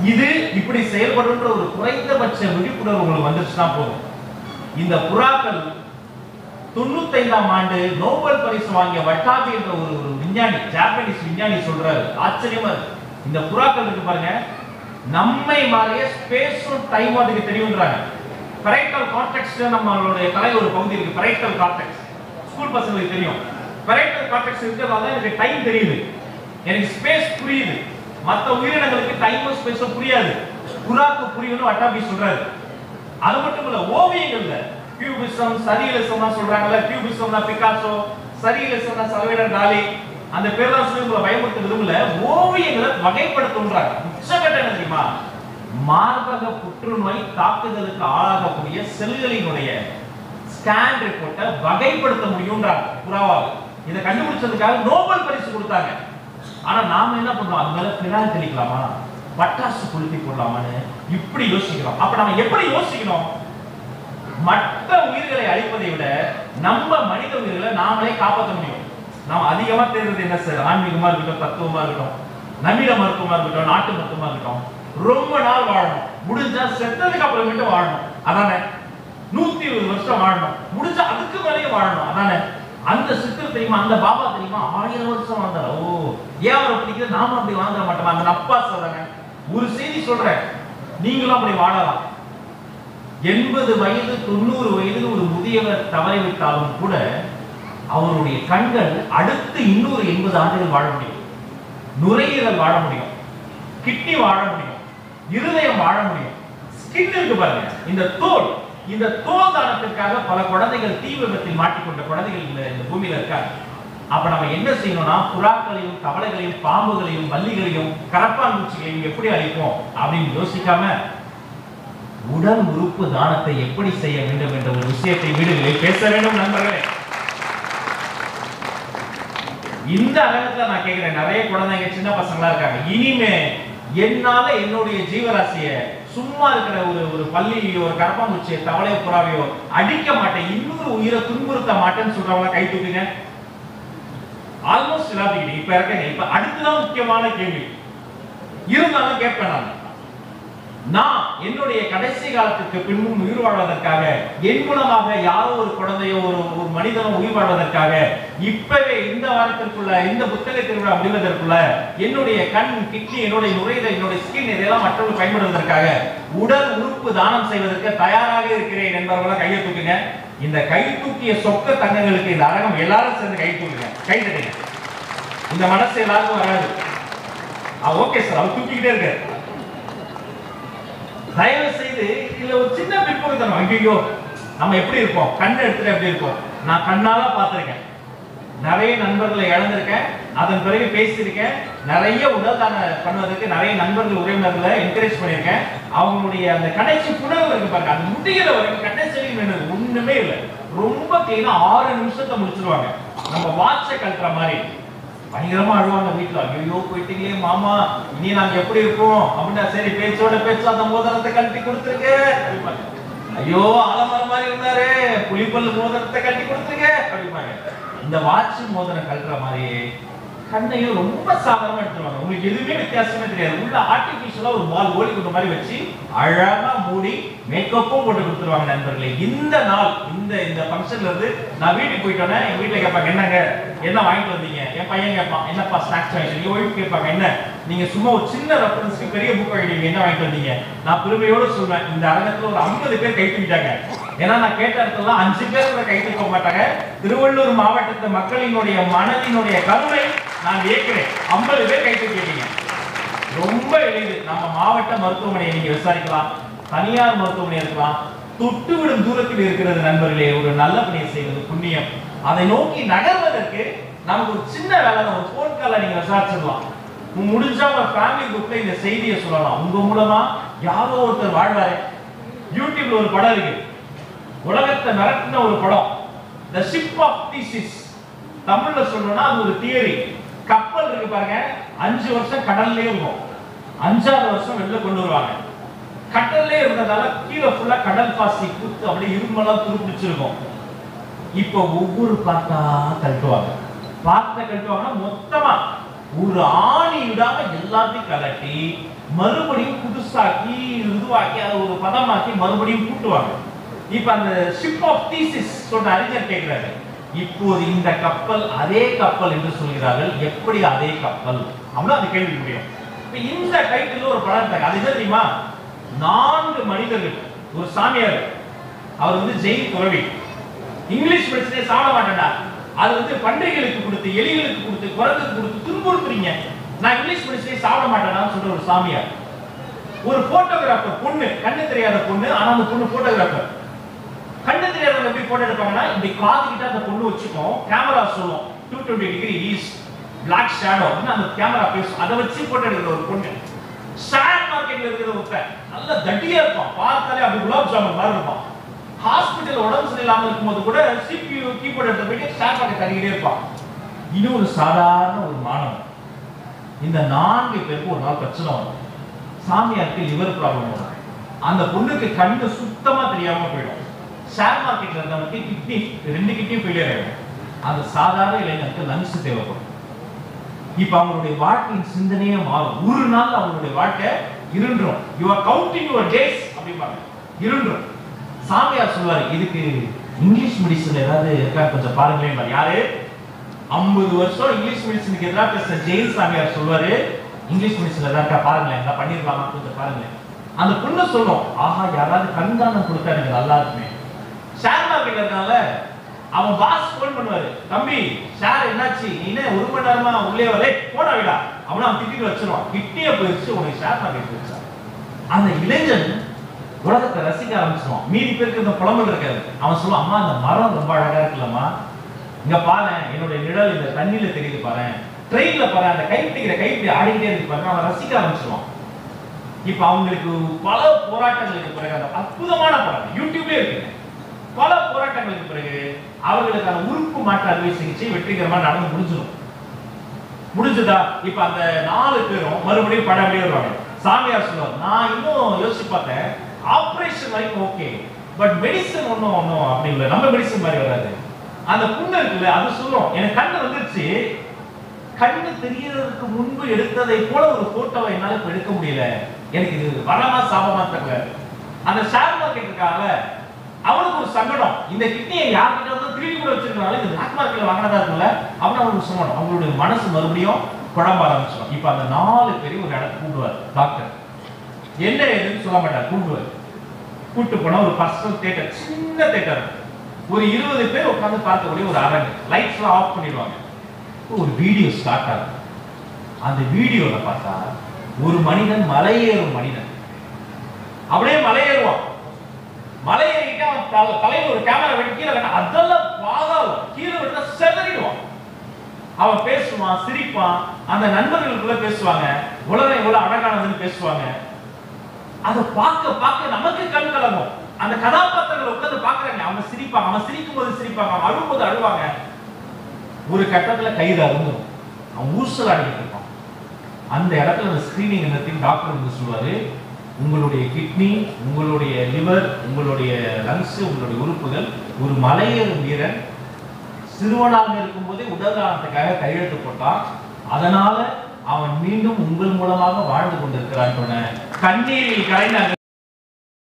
இது இப்படி செயல்படுன்ற ஒரு குறைந்தபட்ச விழிப்புணர்வு உங்களுக்கு வந்துருச்சுன்னா போதும். இந்த புறாக்கள் 95ஆம் ஆண்டு நோபல் பரிசு வாங்கிய வட்டாபி என்ற ஒரு விஞ்ஞானி, ஜாப்பனீஸ் விஞ்ஞானி சொல்றாரு, ஆச்சரியமா இருக்கு. இந்த புறாக்கள் இருக்கு பாருங்க, நம்மை மாதிரியே ஸ்பேஸும் டைம் அதுக்கு தெரியும்ன்றாங்க. பெரைட்டல் கார்டெக்ஸ் நம்மளுடைய தலை ஒரு பகுதி இருக்கு, பெரைட்டல் கார்டெக்ஸ். ஸ்கூல் பசங்களுக்கு தெரியும். பெரைட்டல் கார்டெக்ஸ் இருக்கிறதால எனக்கு டைம் தெரியுது, எனக்கு ஸ்பேஸ் புரியுது. மற்ற உயிரினங்களுக்கு டைமும் ஸ்பேஸும் புரியாது, புறாக்கு புரியும்னு வட்டாபி சொல்றாரு. அது மட்டும் இல்ல, ஓவியங்கள்ல கியூபிசம், சரியலிசம்னா சொல்றாங்கல்ல. கியூபிசம்னா பிகாசோ, சரியலிசம்னா சல்வேடர் டாலி. அந்த பேர்லாம் சொல்லி உங்களை பயமுறுத்த விரும்பல. ஓவியங்களை வகைப்படுத்துறாங்க. உச்சகட்ட என்ன தெரியுமா? மார்பக புற்றுநோய் தாக்குதலுக்கு ஆளாகக்கூடிய செல்களினுடைய ஸ்கேன் ரிப்போர்ட்டை வகைப்படுத்த முடியும்ன்றாங்க புறாவால். இதை கண்டுபிடிச்சதுக்காக நோபல் பரிசு கொடுத்தாங்க. ஆனா நாம என்ன பண்றோம்? அது மேல பினாயில் தெளிக்கலாமா, பட்டாசு கொளுத்தி போடலாமான்னு இப்படி யோசிக்கிறோம். அப்ப நம்ம எப்படி யோசிக்கணும்? மற்ற உயிர்களை அழிப்பதை விட நம்ம மனித உயிர்களை நாமளே காப்பாற்ற முடியும். நாம் அதிகமா தேர்ந்தது என்ன சார்? ஆன்மீகமா இருக்கட்டும், தத்துவமா இருக்கட்டும், நவீன மருத்துவமா இருக்கட்டும், நாட்டு மருத்துவமா இருக்கட்டும், ரொம்ப நாள் வாழணும், முடிஞ்சா செத்ததுக்கு அப்புறமேட்டு வாழணும், அதானே? 120 வருஷம் வாழணும், முடிஞ்சா அதுக்கு மேலேயே வாழணும், அதானே? அந்த சித்தர் தெரியுமா, அந்த பாபா தெரியுமா, 1000 வருஷம் வாழ்ந்தார். ஓ, ஏன் அவரை பிடிக்குது? நாம அப்படி வாழ்ந்துட மாட்டோமா? அந்த அப்பா சொல்றாங்க. ஒரு செய்தி சொல்றேன், நீங்களும் அப்படி வாழலாம். 80 வயது 90 வயது ஒரு முதியவர் தவறிவிட்டாலும் கூட அவருடைய கண்கள் அடுத்து இன்னொரு 80 ஆண்டுகள் வாழ முடியும். நுரையீரல் வாழ முடியும், கிட்னி வாழ முடியும், இருதயம் வாழ முடியும். ஸ்கின் இருக்கு பாருங்க, இந்த தோல் தானத்திற்காக பல குழந்தைகள் தீ விபத்தில் மாட்டிக்கொண்ட குழந்தைகள் இந்த பூமியில இருக்காங்க. அப்ப நம்ம என்ன செய்யணும்னா, புறாக்களையும் தவளைகளையும் பாம்புகளையும் வள்ளிகளையும் கரப்பான்பூச்சிகளையும் எப்படி அழிப்போம் அப்படின்னு யோசிக்காம உடல் உறுப்பு தானத்தை எப்படி செய்ய வேண்டும் என்ற ஒரு விஷயத்தை வீடுகளில் பேச வேண்டும் நண்பர்களே. இந்த அரங்கத்துல நான் கேட்கிறேன், நிறைய குழந்தைங்க சின்ன பசங்களா இருக்காங்க. இனிமே என்னால என்னுடைய ஜீவராசிய சும்மா இருக்கிற ஒரு பள்ளியோ ஒரு கரப்பாம்பூச்சியோ தவளையோ புறாவையோ அடிக்க மாட்டேன், இன்னொரு உயிரை துன்புறுத்த மாட்டேன்னு சொல்றவங்க கை தூக்குங்க. ஆல்மோஸ்ட் எல்லாத்துக்கிட்டே இப்ப இருக்கேங்க. இப்ப அடுத்ததான் முக்கியமான கேள்வி இருந்தாலும் கேட்பேன். நான் என்னுடைய கடைசி காலத்துக்கு பின்பும் உயிர் வாழ்வதற்காக என் மூலமாக யாரோ ஒரு குழந்தையோ ஒரு மனிதனோ உயிர் வாழ்வதற்காக இப்பவே இந்த வாரத்திற்குள்ள இந்த புத்தக திருவிழா முடிவதற்குள்ள என்னுடைய கண், கிட்னி, என்னுடைய நுரையீரல், என்னுடைய ஸ்கின் இதெல்லாம் மற்றவர்கள் பயன்படுவதற்காக உடல் உறுப்பு தானம் செய்வதற்கு தயாராக இருக்கிறேன் என்பவர்களாம் கையை தூக்குங்க. இந்த கை தூக்கிய சொக்க தங்கங்களுக்கு இந்த அரங்கம் எல்லாரும் சேர்ந்து கை தூக்குங்க, கை தட்டுங்க. இந்த மனசு எல்லாருக்கும் வராது. ஓகே சார், அவர் தூக்கிக்கிட்டே இருக்காரு. தயவு செய்து இதுல ஒரு சின்ன பிற்பகுத்தனம். ஐயோ, நம்ம எப்படி இருப்போம், கண்ணை எடுத்துட்டு எப்படி இருப்போம்? நான் கண்ணால பார்த்திருக்கேன், நிறைய நண்பர்களை இழந்திருக்கேன், அதன் பிறகு பேசியிருக்கேன், நிறைய உடல் தானம் பண்ணுவதற்கு நிறைய நண்பர்கள் உறவினர்களை என்கரேஜ் பண்ணியிருக்கேன். அவங்களுடைய அந்த கடைசி புணர்வு இருக்கு பாருங்க, அது முடிகிற வரைக்கும் கடைசி ஒண்ணுமே இல்லை, ரொம்ப கிளீனா 6 நிமிஷத்தை முடிச்சிருவாங்க. நம்ம வாட்சை கழட்டுற மாதிரி பயங்கரமா அழுவாங்க வீட்டுல. ஐயோ போயிட்டீங்களே மாமா, இனி நாங்க எப்படி இருப்போம் அப்படின்னா, சரி பேச்சோட பேச்சு அந்த மோதிரத்தை கழட்டி கொடுத்துருங்க. ஐயோ ஆலமரம் மாதிரி இருந்தாரு, புலிப்பல்லு மோதிரத்தை கழட்டி கொடுத்துருங்க அப்படிப்பாங்க. இந்த வாட்ச் மோதிரம் கழட்டுற மாதிரி கண்ணையும் ரொம்ப சாதாரணமா எடுத்துருவாங்க. உங்களுக்கு எதுவுமே வித்தியாசமே தெரியாது. உள்ள ஆர்டிபிஷியலா ஒரு பால் ஓடி கொண்ட மாதிரி வச்சு அழகா மூடி மேக்கப்பும் போட்டு கொடுத்துருவாங்க. நண்பர்களே, இந்த நாள் இந்த ஃபங்க்ஷன்ல இருந்து நான் வீட்டுக்கு போயிட்டோன்னே எங்க வீட்டுல கேட்பாங்க, என்னங்க என்ன வாங்கிட்டு வந்தீங்க? என் பையன் கேட்பான், என்னப்பா ஸ்நாக்ஸ் வாங்கிட்டு? என் ஒய்ஃப் கேட்பாங்க, என்ன நீங்க சும்மா ஒரு சின்ன ரெஃபரன்ஸ்க்கு பெரிய புக் வாங்கிட்டீங்க, என்ன வாங்கிட்டு வந்தீங்க? நான் பெருமையோடு சொல்வேன், இந்த அரங்கத்துல ஒரு 50 பேர் கை தூக்கிட்டாங்க. ஏன்னா நான் கேட்ட இடத்துல 5 பேர் கூட கை தூக்க மாட்டாங்க. திருவள்ளூர் மாவட்டத்து மக்களினுடைய மனதினுடைய கருணை நான் ஏற்கிறேன். 50 பேர் கை தூக்கிட்டீங்க. ரொம்ப எளிது. நம்ம மாவட்ட மருத்துவமனையை நீங்க விசாரிக்கலாம், தனியார் மருத்துவமனை இருக்கலாம், தொட்டுவிடும் தூரத்தில் இருக்கிறது. நண்பர்களே, ஒரு நல்ல பணியை செய்வது புண்ணியம். அதை நோக்கி நகர்வதற்கு நமக்கு ஒரு சின்ன வேலை, ஒரு போன் காலை நீங்க விசாரிச்சிடலாம். முடிஞ்சா உங்க ஃபேமிலி குரூப்ல இந்த செய்தியை சொல்லலாம். உங்க மூலமா யாரோ ஒருத்தர் வாழ்வாரு. யூடியூப்ல ஒரு படம் இருக்கு, உலகத்தை மிரட்டின ஒரு படம், தி ஷிப் ஆஃப் தீசிஸ். தமிழ்ல சொல்லணும்னா அது ஒரு தியரி. கப்பல் இருக்கு பாருங்க, 5 வருஷம் கடல்லே இருக்கும், 5ஆவது வருஷம் வெளில கொண்டு வருவாங்க. கடல்லே இருந்ததால கீழே ஃபுல்லா கடல் பாசி குத்து அப்படியே இரும்பெல்லாம் துருப்பிடிச்சிருக்கும். இப்போ ஒவ்வொரு பார்த்தா கழட்டுவாங்க. பார்த்த கழட்டுவாங்கன்னா மொத்தமா ஒரு ஆணி விடாம எல்லாத்தையும் கலட்டி மறுபடியும் புதுசாக்கி இதுவாக்கி அதை ஒரு பதமாக்கி மறுபடியும் கூட்டுவாங்க. இப்ப அந்த ஷிப் ஆஃப் தீசிஸ் சொல்ற அறிஞர் கேட்கிறாரு, இப்போது இந்த கப்பல் அதே கப்பல் என்று சொல்கிறார்கள், எப்படி அதே கப்பல் அப்படின்னா அது கேள்வி முடியும். இப்ப இந்த டைட்டில் ஒரு படம் இருக்கு, அது என்ன தெரியுமா? 4 மனிதர்கள், ஒரு சாமியார், அவர் வந்து ஜெயின் துறவி, இங்கிலீஷ் மெடிசனே சாப்பிட மாட்டேன்டா, அது வந்து பன்றிகளுக்கு கொடுத்து, எலிகளுக்கு கொடுத்து, குரங்குக்கு கொடுத்து துன்புறுத்துறீங்க, நான் இங்கிலீஷ் மெடிசனே சாப்பிட மாட்டேன்னு சொல்ற ஒரு சாமியார். ஒரு போட்டோகிராஃபர் பொண்ணு, கண்ணு தெரியாத பொண்ணு, ஆனா அந்த பொண்ணு போட்டோகிராஃபர். கண்ணு தெரியாதவங்க எப்படி போட்டோ எடுப்பாங்கன்னா, இப்படி காது கிட்ட அந்த பொண்ணு வச்சுக்கும், கேமரா சொல்லும் 220 டிகிரி ஈஸ்ட் பிளாக் ஷேடோ அப்படின்னு அந்த கேமரா பேசும், அதை வச்சு போட்டோ எடுக்கிற ஒரு பொண்ணு. ஷேர் மார்க்கெட்ல இருக்கிற ஒருத்தன் நல்ல தட்டியா இருப்பான், பார்த்தாலே அப்படி குலாப் ஜாமுன் மாதிரி இருப்பான். ஹாஸ்பிட்டல் உடம்பு சரியில்லாம இருக்கும்போது கூட CPU கீபோர்ட் எடுத்து போயிட்டு ஷேர் மார்க்கெட் தட்டிக்கிட்டே இருப்பான். இது ஒரு சாதாரண ஒரு மாணவன். இந்த 4 பேருக்கு ஒரு நாள் பிரச்சனை வரும். சாமியாருக்கு லிவர் ப்ராப்ளம் வரும். அந்த பொண்ணுக்கு கண்ணு சுத்தமா தெரியாம போயிடும். ஷேர் மார்க்கெட்ல இருந்தவனுக்கு கிட்னி 2 கிட்னியும் ஃபெயிலியர் ஆயிடும். அந்த சாதாரண இளைஞருக்கு லங்ஸ் தேவைப்படும். இப்ப அவங்களுடைய வாழ்க்கையின் சிந்தனையே மாறும். ஒரு நாள் அவங்களுடைய வாழ்க்கை இருண்டும். You are counting your days அப்படிம்பாங்க, இருண்டும். சாமியார் சொல்வாரு, இதுக்கு இங்கிலீஷ் மெடிசன் ஏதாவது இருக்கா கொஞ்சம் பாருங்களேன். யாரு 50 வருஷம் இங்கிலீஷ் மெடிசனுக்கு எதிராக பேசுற ஜெயின் சாமியார் சொல்வாரு, இங்கிலீஷ் மெடிசன் ஏதாவது இருக்கா பாருங்களேன், எல்லாம் பண்ணிருக்கலாமா கொஞ்சம் பாருங்களேன். அந்த பொண்ணு சொல்லும், ஆஹா யாராவது கண்தானம் கொடுத்தா எனக்கு நல்லா இருக்குமே. ஷேர் மார்க்கெட்ல இருக்கால, அவன் பாஸ் போன் பண்ணுவாரு, தம்பி ஷேர் என்னாச்சு, நீ என்ன 1 மணி நேரமா உள்ளே வரே போடா விடா அவனை அவன் திட்டிட்டு வச்சிருவான், கிட்டிய போயிடுச்சு உனக்கு ஷேர் மார்க்கெட் போயிடுச்சா. அந்த இளைஞன் உலகத்தை ரசிக்க ஆரம்பிச்சிருவான். மீதி பேருக்கு இந்த புலம்பல் இருக்காது. அவன் சொல்லுவான், அம்மா அந்த மரம் ரொம்ப அழகா இருக்குல்லம்மா, இங்க பாரு என்னுடைய நிழல் இந்த தண்ணியில தெரியுது பாரு, ட்ரெயின்ல பாரு அந்த கைப்பிடி ஆடிக்கிட்டே இருக்கு பாருங்க, அவன் ரசிக்க ஆரம்பிச்சிருவான். இப்ப அவங்களுக்கு பல போராட்டங்களுக்கு பிறகு, அந்த அற்புதமான படம் யூடியூப்லயே இருக்கு, பல போராட்டங்களுக்கு பிறகு அவர்களுக்கான உறுப்பு மாற்று அறுவை சிகிச்சை வெற்றிகரமா நடந்து முடிஞ்சதா. இப்ப அந்த 4 பேரும் மறுபடியும் படபடியே வருவாங்க. சாமியார் சொல்லுவார், நான் இன்னும் யோசிச்சு பார்த்தேன், ஆபரேஷன் வரைக்கும் ஓகே, பட் மெடிசன் ஒன்னும் அப்படி இல்லை, நம்ம மெடிசன் மாதிரி வராது. அந்த புண்ணு இருக்குல்ல, அது சொல்லும், எனக்கு கண்ணு வந்துருச்சு, கண்ணு தெரியறதுக்கு முன்பு எடுத்ததை போல ஒரு போட்டோவை என்னால இப்ப எடுக்க முடியல, எனக்கு இது வரமா சாபமா தெரியல. அந்த ஷேர் மார்க்கெட் இருக்காங்க, அவனுக்கு ஒரு சங்கடம், இந்த கிட்னியை யார்கிட்ட வந்து திருடி கூட வச்சிருக்காங்க, இந்த பிளாக் மார்க்கெட்ல வாங்கினதா இருக்குல்ல அப்படின்னு அவங்களுக்கு சங்கடம். அவங்களுடைய மனசு மறுபடியும் குழம்ப ஆரம்பிச்சிடும். இப்ப அந்த 4 பேரையும் ஒரு இடத்துக்கு கூப்பிடுவார் டாக்டர். என்ன ஏதுன்னு சொல்ல மாட்டார், கூப்பிட்டு போனா ஒரு பர்சனல் தியேட்டர், சின்ன தியேட்டர், ஒரு 20 பேர் உட்கார்ந்து பார்க்கக்கூடிய ஒரு அரங்கு, லைட்ஸ் எல்லாம் ஆஃப் பண்ணிடுவாங்க. ஒரு வீடியோ ஸ்டார்ட் ஆகும். அந்த வீடியோல பார்த்தா ஒரு மனிதன் மலையேறும் மனிதன், அப்படியே மலையேறுவான். மலையேறிட்டு அவன் தலையில ஒரு கேமரா வெட்டி கீழே கட்ட, அதெல்லாம் பாதாளம், கீழே விட்டா செதறிடுவான். அவன் பேசுவான், சிரிப்பான், அந்த நண்பர்களுக்குள்ள பேசுவாங்க, உலகம் எவ்வளவு அழகானதுன்னு பேசுவாங்க. அதை பார்க்க நமக்கு கண் கலங்கும். அந்த கதாபாத்திரங்களை உட்கார்ந்து பாக்குறாங்க, அவங்க சிரிப்பாங்க, அவன் சிரிக்கும் போது சிரிப்பாங்க, அவன் அழும்போது அழுவாங்க. ஒரு கட்டத்துல கைது அருந்தும், அவன் ஊசலாடிட்டு இருப்பான். அந்த இடத்துல அந்த ஸ்கிரீனிங் நிறுத்தி டாக்டர் வந்து சொல்லுவாரு, உங்களுடைய கிட்னி, உங்களுடைய லிவர், உங்களுடைய லங்ஸ், உங்களுடைய உறுப்புகள், ஒரு மலையேறும் வீரன் சிறுவனாக இருக்கும் போதே உடல்நலத்துக்காக கையெழுத்து போட்டான், அதனால அவன் மீண்டும் உங்கள் மூலமாக வாழ்ந்து கொண்டிருக்கிறான். கண்ணீரில் கரைந்த